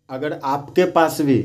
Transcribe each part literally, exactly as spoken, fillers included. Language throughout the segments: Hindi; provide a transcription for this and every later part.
अगर आपके पास भी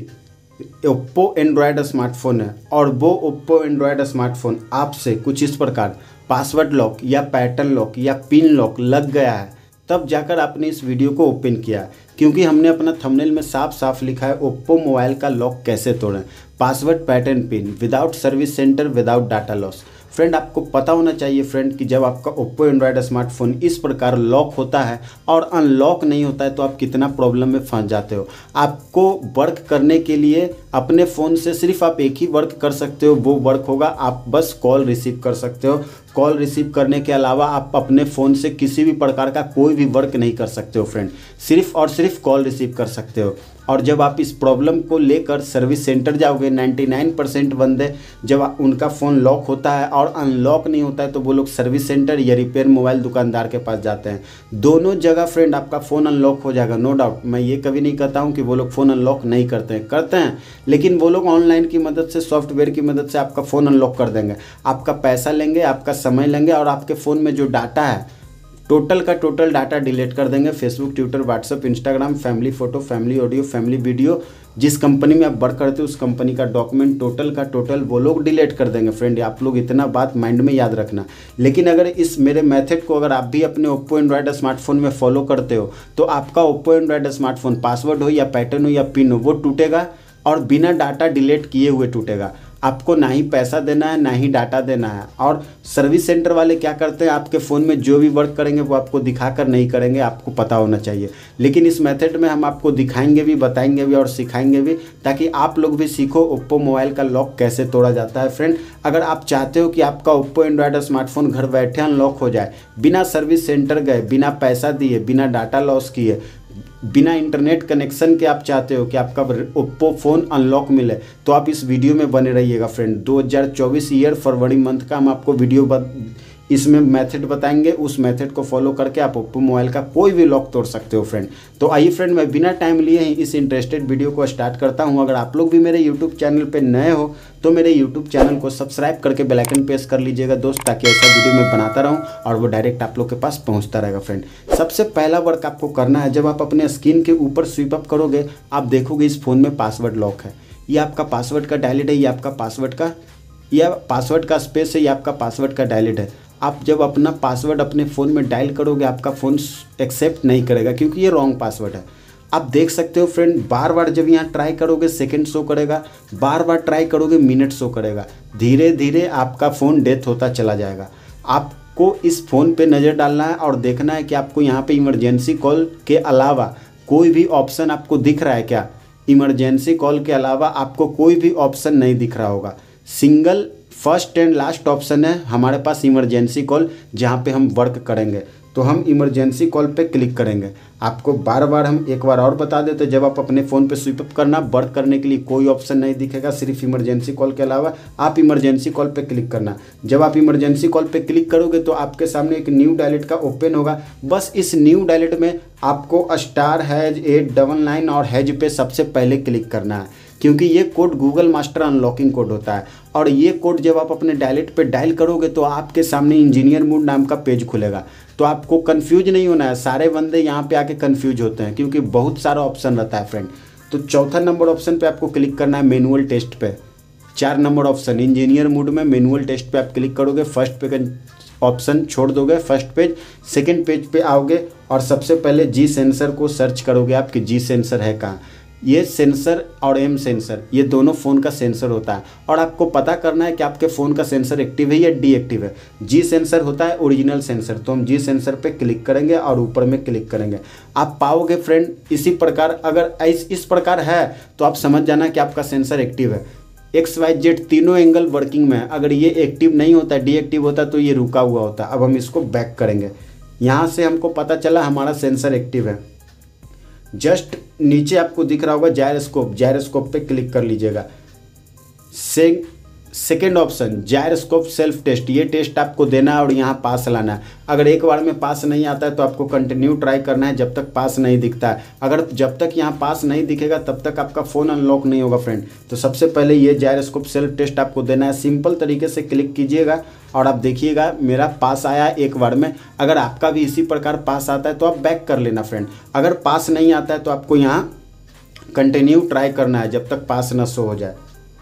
ओप्पो एंड्रॉयड स्मार्टफोन है और वो ओप्पो एंड्रॉयड स्मार्टफोन आपसे कुछ इस प्रकार पासवर्ड लॉक या पैटर्न लॉक या पिन लॉक लग गया है, तब जाकर आपने इस वीडियो को ओपन किया, क्योंकि हमने अपना थंबनेल में साफ साफ लिखा है ओप्पो मोबाइल का लॉक कैसे तोड़ें, password pattern pin without service centre without data loss. Friend, आपको पता होना चाहिए फ्रेंड कि जब आपका ओप्पो एंड्रॉयड स्मार्टफोन इस प्रकार लॉक होता है और अनलॉक नहीं होता है तो आप कितना प्रॉब्लम में फंस जाते हो। आपको वर्क करने के लिए अपने फ़ोन से सिर्फ आप एक ही वर्क कर सकते हो, वो वर्क होगा आप बस कॉल रिसीव कर सकते हो। कॉल रिसीव करने के अलावा आप अपने फ़ोन से किसी भी प्रकार का कोई भी वर्क नहीं कर सकते हो फ्रेंड, सिर्फ और सिर्फ कॉल रिसीव कर सकते हो। और जब आप इस प्रॉब्लम को लेकर सर्विस सेंटर जाओगे, निन्यानवे परसेंट बंदे जब उनका फ़ोन लॉक होता है और अनलॉक नहीं होता है तो वो लोग सर्विस सेंटर या रिपेयर मोबाइल दुकानदार के पास जाते हैं। दोनों जगह फ्रेंड आपका फ़ोन अनलॉक हो जाएगा, नो डाउट। मैं ये कभी नहीं कहता हूँ कि वो लोग फ़ोन अनलॉक नहीं करते हैं, करते हैं, लेकिन वो लोग ऑनलाइन की मदद से, सॉफ्टवेयर की मदद से आपका फ़ोन अनलॉक कर देंगे। आपका पैसा लेंगे, आपका समय लेंगे और आपके फ़ोन में जो डाटा है टोटल का टोटल डाटा डिलीट कर देंगे। Facebook, Twitter, WhatsApp, Instagram, family photo, family audio, family video, जिस कंपनी में आप वर्क करते हो उस कंपनी का डॉक्यूमेंट टोटल का टोटल वो लोग डिलीट कर देंगे। फ्रेंड, आप लोग इतना बात माइंड में याद रखना। लेकिन अगर इस मेरे मेथड को अगर आप भी अपने ओप्पो एंड्रॉयड स्मार्टफोन में फॉलो करते हो तो आपका ओप्पो एंड्रॉयड स्मार्टफोन पासवर्ड हो या पैटर्न हो या पिन हो वो टूटेगा और बिना डाटा डिलीट किए हुए टूटेगा। आपको ना ही पैसा देना है ना ही डाटा देना है। और सर्विस सेंटर वाले क्या करते हैं, आपके फ़ोन में जो भी वर्क करेंगे वो आपको दिखाकर नहीं करेंगे, आपको पता होना चाहिए। लेकिन इस मेथड में हम आपको दिखाएंगे भी, बताएंगे भी और सिखाएंगे भी, ताकि आप लोग भी सीखो ओप्पो मोबाइल का लॉक कैसे तोड़ा जाता है। फ्रेंड, अगर आप चाहते हो कि आपका ओप्पो एंड्रॉयड स्मार्टफोन घर बैठे अनलॉक हो जाए, बिना सर्विस सेंटर गए, बिना पैसा दिए, बिना डाटा लॉस किए, बिना इंटरनेट कनेक्शन के आप चाहते हो कि आपका ओप्पो फ़ोन अनलॉक मिले, तो आप इस वीडियो में बने रहिएगा। फ्रेंड, दो हज़ार चौबीस ईयर फरवरी मंथ का हम आपको वीडियो बत, इसमें मेथड बताएंगे। उस मेथड को फॉलो करके आप ओप्पो मोबाइल का कोई भी लॉक तोड़ सकते हो। फ्रेंड, तो आइए फ्रेंड, मैं बिना टाइम लिए ही इस इंटरेस्टेड वीडियो को स्टार्ट करता हूं। अगर आप लोग भी मेरे यूट्यूब चैनल पे नए हो तो मेरे यूट्यूब चैनल को सब्सक्राइब करके बेल आइकन प्रेस कर लीजिएगा दोस्त, ताकि ऐसा वीडियो मैं बनाता रहूं और वो डायरेक्ट आप लोग के पास पहुंचता रहेगा। फ्रेंड, सबसे पहला वर्क आपको करना है, जब आप अपने स्क्रीन के ऊपर स्वीप अप करोगे आप देखोगे इस फ़ोन में पासवर्ड लॉक है। ये आपका पासवर्ड का डायलेट है, ये आपका पासवर्ड का या पासवर्ड का स्पेस है, ये आपका पासवर्ड का डायलेट है। आप जब अपना पासवर्ड अपने फ़ोन में डायल करोगे आपका फ़ोन एक्सेप्ट नहीं करेगा, क्योंकि ये रॉन्ग पासवर्ड है। आप देख सकते हो फ्रेंड, बार बार जब यहाँ ट्राई करोगे सेकंड शो करेगा, बार बार ट्राई करोगे मिनट शो करेगा। धीरे धीरे आपका फ़ोन डेथ होता चला जाएगा। आपको इस फ़ोन पे नज़र डालना है और देखना है कि आपको यहाँ पे इमरजेंसी कॉल के अलावा कोई भी ऑप्शन आपको दिख रहा है क्या। इमरजेंसी कॉल के अलावा आपको कोई भी ऑप्शन नहीं दिख रहा होगा। Single first and last option है हमारे पास इमरजेंसी कॉल, जहाँ पे हम वर्क करेंगे। तो हम इमरजेंसी कॉल पे क्लिक करेंगे। आपको बार बार हम एक बार और बता देते, जब आप अपने फ़ोन पे स्विप अप करना, वर्क करने के लिए कोई ऑप्शन नहीं दिखेगा सिर्फ इमरजेंसी कॉल के अलावा। आप इमरजेंसी कॉल पे क्लिक करना। जब आप इमरजेंसी कॉल पे क्लिक करोगे तो आपके सामने एक न्यू डायलेट का ओपन होगा। बस इस न्यू डायलेट में आपको star hash eight double nine और हैज पे सबसे पहले क्लिक करना है, क्योंकि ये code Google master unlocking code होता है। और ये कोड जब आप अपने डायलेट पे डायल करोगे तो आपके सामने इंजीनियर मोड नाम का पेज खुलेगा। तो आपको कंफ्यूज नहीं होना है। सारे बंदे यहाँ पे आके कंफ्यूज होते हैं क्योंकि बहुत सारा ऑप्शन रहता है फ्रेंड। तो चौथा नंबर ऑप्शन पे आपको क्लिक करना है मैनुअल टेस्ट पे। चार नंबर ऑप्शन इंजीनियर मोड में मैनुअल टेस्ट पे आप क्लिक करोगे, फर्स्ट पे का ऑप्शन छोड़ दोगे, फर्स्ट पेज, सेकेंड पेज पे आओगे और सबसे पहले जी सेंसर को सर्च करोगे आप कि जी सेंसर है कहाँ। ये सेंसर और एम सेंसर ये दोनों फ़ोन का सेंसर होता है और आपको पता करना है कि आपके फ़ोन का सेंसर एक्टिव है या डीएक्टिव है। जी सेंसर होता है ओरिजिनल सेंसर, तो हम जी सेंसर पे क्लिक करेंगे और ऊपर में क्लिक करेंगे। आप पाओगे फ्रेंड इसी प्रकार, अगर इस इस प्रकार है तो आप समझ जाना कि आपका सेंसर एक्टिव है। एक्स वाई जेड तीनों एंगल वर्किंग में है। अगर ये एक्टिव नहीं होता, डीएक्टिव होता तो ये रुका हुआ होता। अब हम इसको बैक करेंगे। यहाँ से हमको पता चला हमारा सेंसर एक्टिव है। जस्ट नीचे आपको दिख रहा होगा जायरोस्कोप, जायरोस्कोप पे क्लिक कर लीजिएगा। से second option gyroscope self test, ये टेस्ट आपको देना है और यहाँ पास लाना है। अगर एक बार में पास नहीं आता है तो आपको कंटिन्यू ट्राई करना है जब तक पास नहीं दिखता है। अगर जब तक यहाँ पास नहीं दिखेगा तब तक आपका फ़ोन अनलॉक नहीं होगा फ्रेंड। तो सबसे पहले ये जायरोस्कोप सेल्फ टेस्ट आपको देना है। सिंपल तरीके से क्लिक कीजिएगा और आप देखिएगा मेरा पास आया एक बार में। अगर आपका भी इसी प्रकार पास आता है तो आप बैक कर लेना फ्रेंड। अगर पास नहीं आता है तो आपको यहाँ कंटिन्यू ट्राई करना है जब तक पास न शो हो जाए।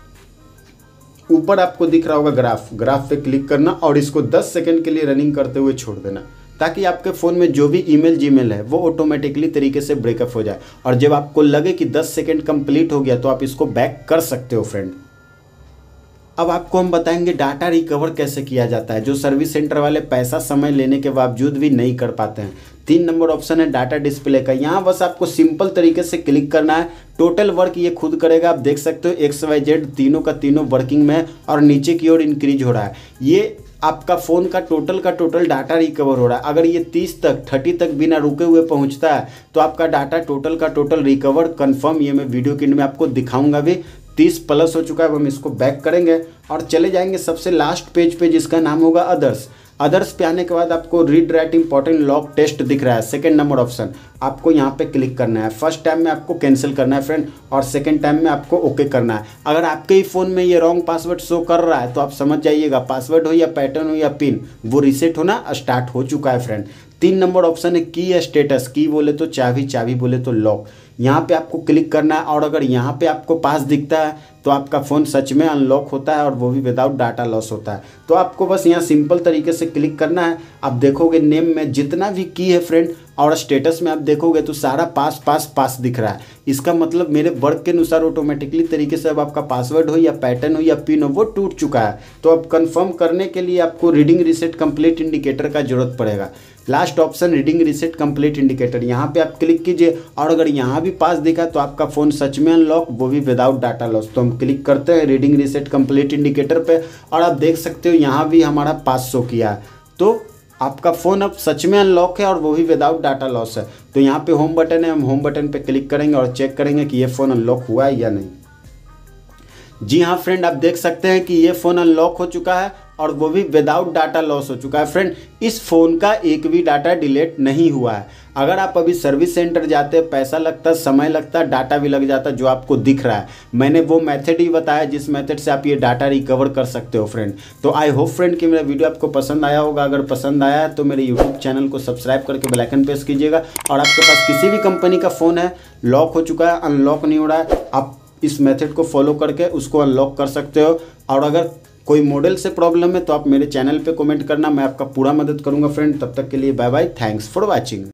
ऊपर आपको दिख रहा होगा ग्राफ, ग्राफ पे क्लिक करना और इसको दस सेकंड के लिए रनिंग करते हुए छोड़ देना, ताकि आपके फ़ोन में जो भी ईमेल जीमेल है वो ऑटोमेटिकली तरीके से ब्रेकअप हो जाए। और जब आपको लगे कि दस सेकंड कंप्लीट हो गया तो आप इसको बैक कर सकते हो फ्रेंड। अब आपको हम बताएंगे डाटा रिकवर कैसे किया जाता है, जो सर्विस सेंटर वाले पैसा समय लेने के बावजूद भी नहीं कर पाते हैं। तीन नंबर ऑप्शन है डाटा डिस्प्ले का। यहाँ बस आपको सिंपल तरीके से क्लिक करना है, टोटल वर्क ये खुद करेगा। आप देख सकते हो एक्स वाई जेड तीनों का तीनों वर्किंग में है और नीचे की ओर इंक्रीज हो रहा है। ये आपका फ़ोन का टोटल का टोटल डाटा रिकवर हो रहा है। अगर ये तीस तक थर्टी तक बिना रुके हुए पहुंचता है तो आपका डाटा टोटल का टोटल रिकवर कंफर्म, ये मैं वीडियो के एंड में आपको दिखाऊंगा भी। तीस प्लस हो चुका है। अब हम इसको बैक करेंगे और चले जाएंगे सबसे लास्ट पेज पे जिसका नाम होगा अदर्स। अदर्स पे आने के बाद आपको read write important log test दिख रहा है, सेकंड नंबर ऑप्शन। आपको यहाँ पे क्लिक करना है। फर्स्ट टाइम में आपको कैंसिल करना है फ्रेंड और सेकंड टाइम में आपको ओके करना है। अगर आपके ही फ़ोन में ये रॉन्ग पासवर्ड शो कर रहा है तो आप समझ जाइएगा पासवर्ड हो या पैटर्न हो या पिन, वो रीसेट होना स्टार्ट हो चुका है फ्रेंड। तीन नंबर ऑप्शन है की या स्टेटस। की बोले तो चाबी, चाबी बोले तो लॉक। यहाँ पे आपको क्लिक करना है और अगर यहाँ पे आपको पास दिखता है तो आपका फ़ोन सच में अनलॉक होता है और वो भी विदाउट डाटा लॉस होता है। तो आपको बस यहाँ सिंपल तरीके से क्लिक करना है। आप देखोगे नेम में जितना भी की है फ्रेंड और स्टेटस में आप देखोगे तो सारा पास पास पास दिख रहा है। इसका मतलब मेरे वर्क के अनुसार ऑटोमेटिकली तरीके से अब आपका पासवर्ड हो या पैटर्न हो या पिन हो वो टूट चुका है। तो अब कंफर्म करने के लिए आपको रीडिंग रीसेट कंप्लीट इंडिकेटर का जरूरत पड़ेगा। Last option reading reset complete indicator, यहाँ पे आप क्लिक कीजिए और अगर यहाँ भी पास दिखा तो आपका फ़ोन सच में अनलॉक, वो भी विदाउट डाटा लॉस। तो हम क्लिक करते हैं रीडिंग रीसेट कंप्लीट इंडिकेटर पे और आप देख सकते हो यहाँ भी हमारा पास शो किया है। तो आपका फ़ोन अब सच में अनलॉक है और वो भी विदाउट डाटा लॉस है। तो यहाँ पे होम बटन है, हम होम बटन पे क्लिक करेंगे और चेक करेंगे कि ये फ़ोन अनलॉक हुआ है या नहीं। जी हाँ फ्रेंड, आप देख सकते हैं कि ये फ़ोन अनलॉक हो चुका है और वो भी विदाउट डाटा लॉस हो चुका है। फ्रेंड, इस फ़ोन का एक भी डाटा डिलीट नहीं हुआ है। अगर आप अभी सर्विस सेंटर जाते, पैसा लगता, समय लगता, डाटा भी लग जाता, जो आपको दिख रहा है। मैंने वो मेथड ही बताया जिस मेथड से आप ये डाटा रिकवर कर सकते हो फ्रेंड। तो आई होप फ्रेंड कि मेरा वीडियो आपको पसंद आया होगा। अगर पसंद आया है तो मेरे यूट्यूब चैनल को सब्सक्राइब करके बेल आइकन प्रेस कीजिएगा। और आपके पास किसी भी कंपनी का फ़ोन है, लॉक हो चुका है, अनलॉक नहीं हो रहा है, आप इस मेथड को फॉलो करके उसको अनलॉक कर सकते हो। और अगर कोई मॉडल से प्रॉब्लम है तो आप मेरे चैनल पे कमेंट करना, मैं आपका पूरा मदद करूंगा फ्रेंड। तब तक के लिए bye bye, thanks for watching.